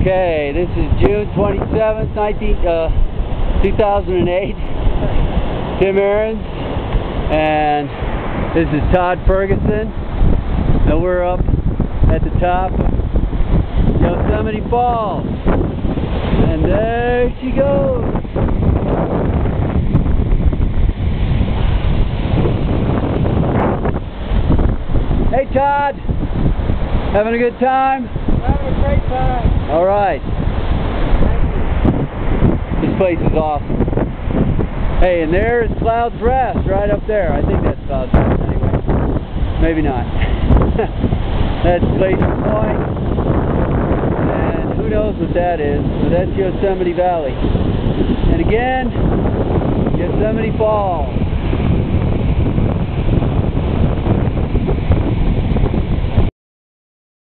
Okay, this is June 27th, 2008. Tim Ahrens, and this is Todd Furgeson, and we're up at the top of Yosemite Falls, and there she goes. Hey Todd, having a good time? Having a great time. All right. This place is awesome. Hey, and there's Cloud's Rest right up there. I think that's Cloud's Rest anyway. Maybe not. That's Glacier Point. And who knows what that is, but that's Yosemite Valley. And again, Yosemite Falls.